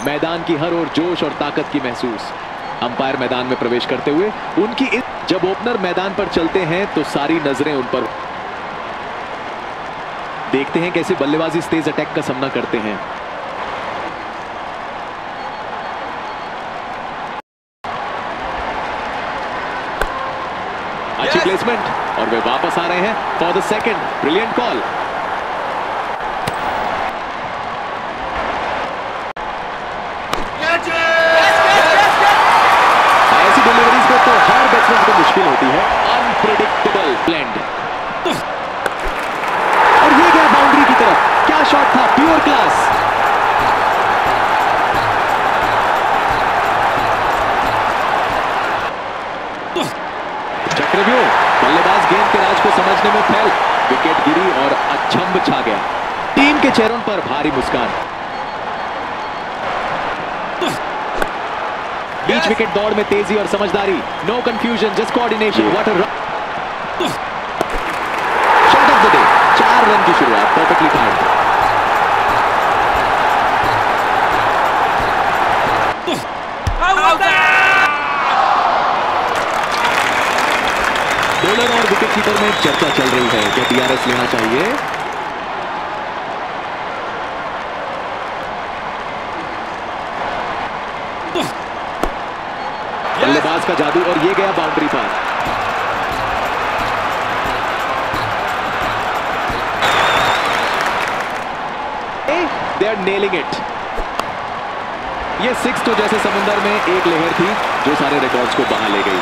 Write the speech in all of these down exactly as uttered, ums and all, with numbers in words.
मैदान की हर ओर जोश और ताकत की महसूस। अंपायर मैदान में प्रवेश करते हुए उनकी इस... जब ओपनर मैदान पर चलते हैं तो सारी नजरें उन पर। देखते हैं कैसे बल्लेबाजी तेज अटैक का सामना करते हैं। अच्छी प्लेसमेंट और वे वापस आ रहे हैं for the second. Brilliant call. ऐसी डिलीवरीज में तो हर बैट्समैन को मुश्किल होती है। अनप्रेडिक्टेबल ब्लेंड और ये गया बाउंड्री की तरफ। क्या शॉट था, प्योर क्लास। चक्रव्यूह। बल्लेबाज गेंद के राज को समझने में फेल। विकेट गिरी और अचंभ छा गया। टीम के चेहरों पर भारी मुस्कान। बीच विकेट दौड़ में तेजी और समझदारी। No confusion, just coordination. What a shot of the day. चार रन की शुरुआत, परफेक्टली टाइम्ड। बॉलर और विकेट कीपर में चर्चा चल रही है कि डीआरएस लेना चाहिए। बल्लेबाज का जादू और ये गया बाउंड्री पर। They are nailing it. ये सिक्स तो जैसे समुंदर में एक लहर थी जो सारे रिकॉर्ड्स को बहा ले गई।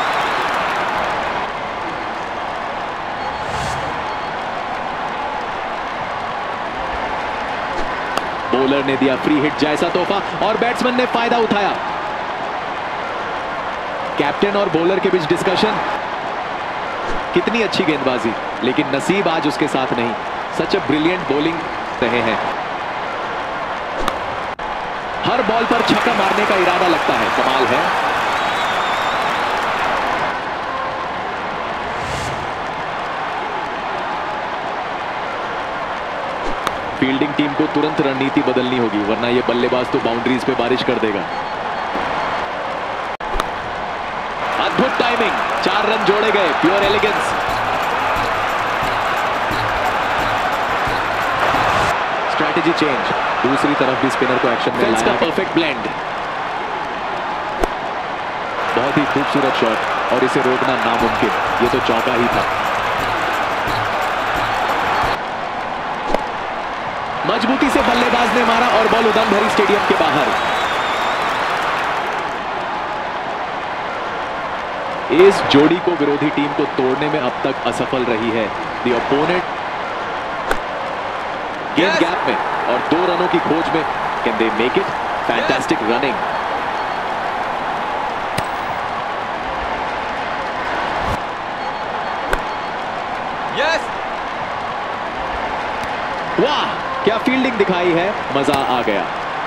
बॉलर ने दिया फ्री हिट जैसा तोहफा और बैट्समैन ने फायदा उठाया। कैप्टन और बॉलर के बीच डिस्कशन। कितनी अच्छी गेंदबाजी, लेकिन नसीब आज उसके साथ नहीं। सच अ ब्रिलियंट बॉलिंग रहे हैं। हर बॉल पर छक्का मारने का इरादा लगता है। कमाल है। फील्डिंग टीम को तुरंत रणनीति बदलनी होगी, वरना यह बल्लेबाज तो बाउंड्रीज पे बारिश कर देगा। अद्भुत टाइमिंग। चार रन जोड़े गए। Pure elegance. Strategy change. दूसरी तरफ भी स्पिनर को एक्शन में लाया। Perfect blend. बहुत ही खूबसूरत शॉट और इसे रोकना नामुमकिन। ये तो चौका ही था। मजबूती से बल्लेबाज ने मारा और बॉल उड़न भरी स्टेडियम के बाहर। इस जोड़ी को विरोधी टीम को तोड़ने में अब तक असफल रही है। द ओपोनेंट गेंद गैप में और दो रनों की खोज में। Can they make it? Fantastic running. Yes. वाह, क्या फील्डिंग दिखाई है। मजा आ गया।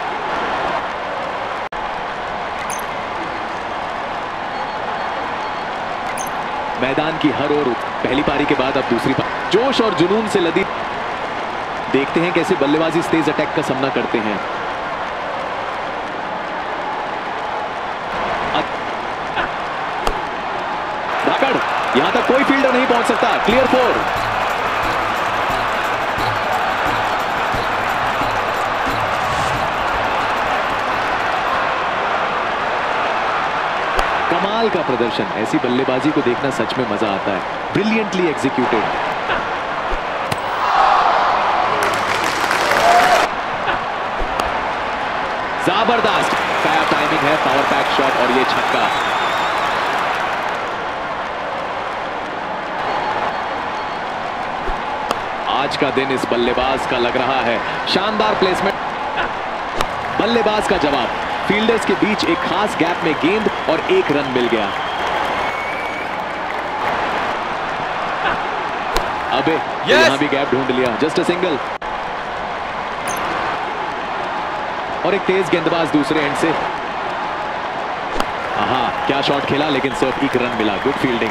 मैदान की हर ओर। पहली पारी के बाद अब दूसरी पारी जोश और जुनून से लदी। देखते हैं कैसे बल्लेबाजी तेज अटैक का सामना करते हैं। धाकड़। यहां तक कोई फील्डर नहीं पहुंच सकता। Clear four. कमाल का प्रदर्शन। ऐसी बल्लेबाजी को देखना सच में मजा आता है। Brilliantly executed. जबरदस्त। क्या टाइमिंग है। पावर पैक शॉट और ये छक्का। आज का दिन इस बल्लेबाज का लग रहा है। शानदार प्लेसमेंट। बल्लेबाज का जवाब। फील्डर्स के बीच एक खास गैप में गेंद और एक रन मिल गया। अबे yes! यहां भी गैप ढूंढ लिया। Just a single. और एक तेज गेंदबाज दूसरे एंड से। हाँ, क्या शॉट खेला, लेकिन सिर्फ एक रन मिला। Good fielding.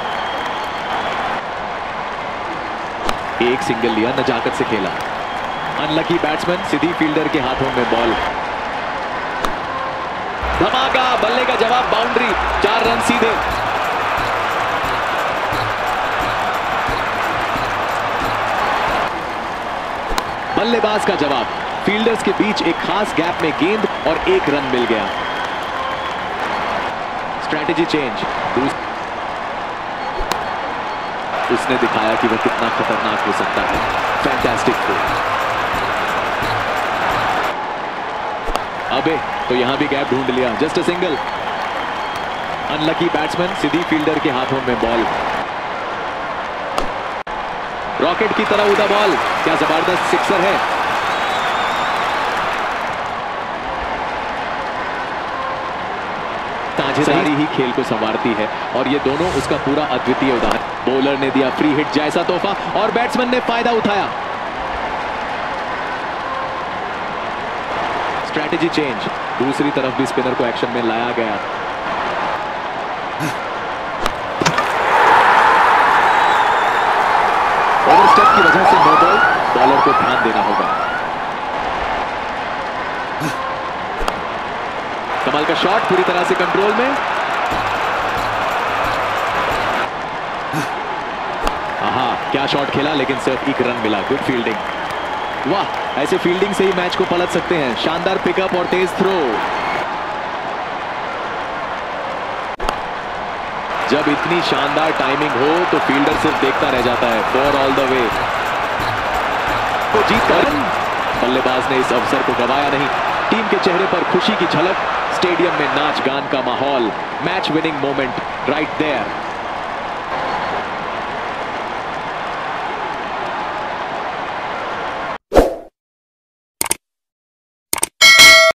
एक सिंगल लिया, नजाकत से खेला। अनलकी बैट्समैन, सीधी फील्डर के हाथों में बॉल। धमाका, बल्ले का जवाब, बाउंड्री, चार रन सीधे। बल्लेबाज का जवाब, फील्डर्स के बीच एक खास गैप में गेंद और एक रन मिल गया। स्ट्रैटेजी चेंज, उसने दिखाया कि वह कितना खतरनाक हो सकता है। Fantastic throw. अबे तो यहां भी गैप ढूंढ लिया, just a single. Unlucky batsman, सीधी फील्डर के हाथों में बॉल। रॉकेट की तरह उड़ा बॉल, क्या जबरदस्त सिक्सर है। साझेदारी ही खेल को संवारती है और ये दोनों उसका पूरा अद्वितीय उदाहरण। बॉलर ने दिया फ्री हिट जैसा तोहफा और बैट्समैन ने फायदा उठाया। स्ट्रैटेजी चेंज, दूसरी तरफ भी स्पिनर को एक्शन में लाया गया। ओवरस्टेप की वजह से नो बॉल, बॉलर को ध्यान देना होगा। कमाल का शॉट, पूरी तरह से कंट्रोल में। आहा, क्या शॉट खेला, लेकिन सिर्फ एक रन मिला। Good fielding. वाह, ऐसे फील्डिंग से ही मैच को पलट सकते हैं। शानदार पिकअप और तेज थ्रो। जब इतनी शानदार टाइमिंग हो तो फील्डर सिर्फ देखता रह जाता है। Four all the way. तो जीत कर बल्लेबाज ने इस अवसर को गवाया नहीं। टीम के चेहरे पर खुशी की झलक, स्टेडियम में नाच गान का माहौल, match winning moment right there.